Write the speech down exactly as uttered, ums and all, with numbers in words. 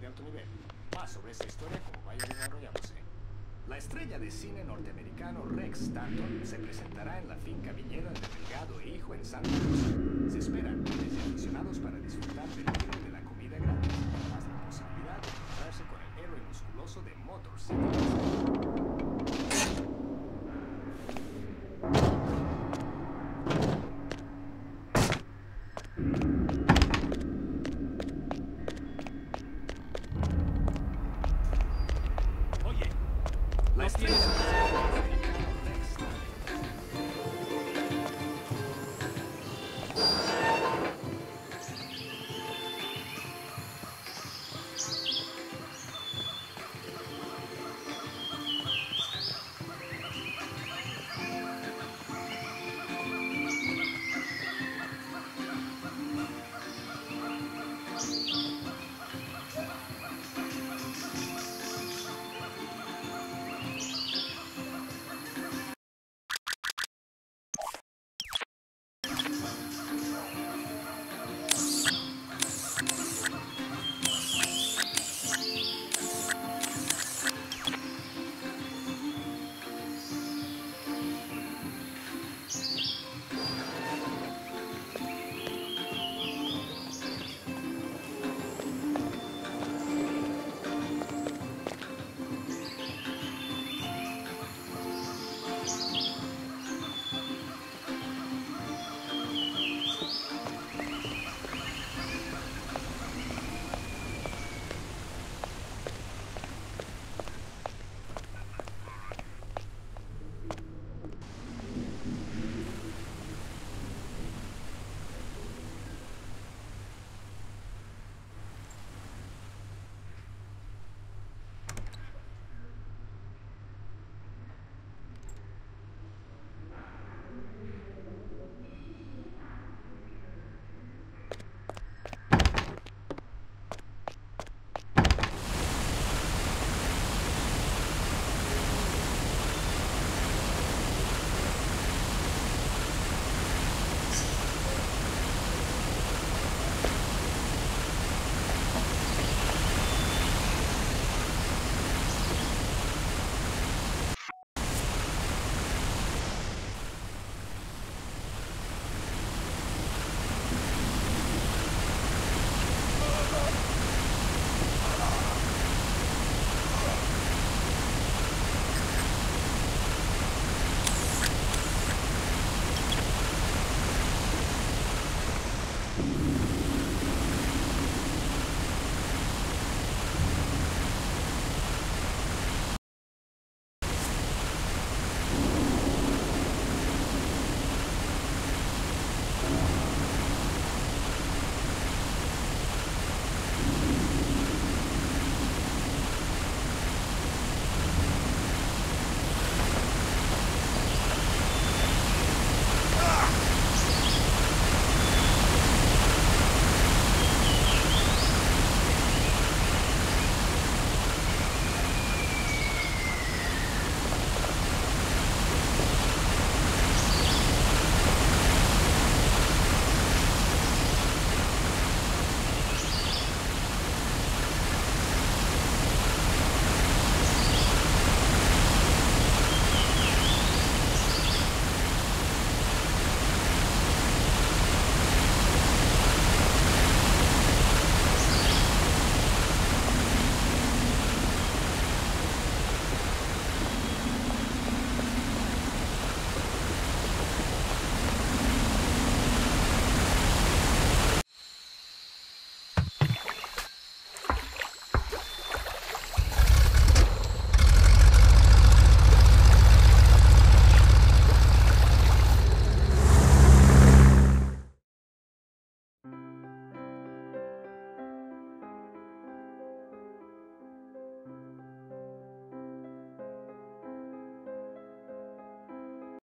de alto nivel. Más sobre esta historia como vaya desarrollándose. La estrella de cine norteamericano Rex Stanton se presentará en la finca viñera de Delgado e Hijo en Santa Rosa. Se esperan miles de aficionados para disfrutar del giro de la comida gratis, más la posibilidad de encontrarse con el héroe musculoso de Motor City.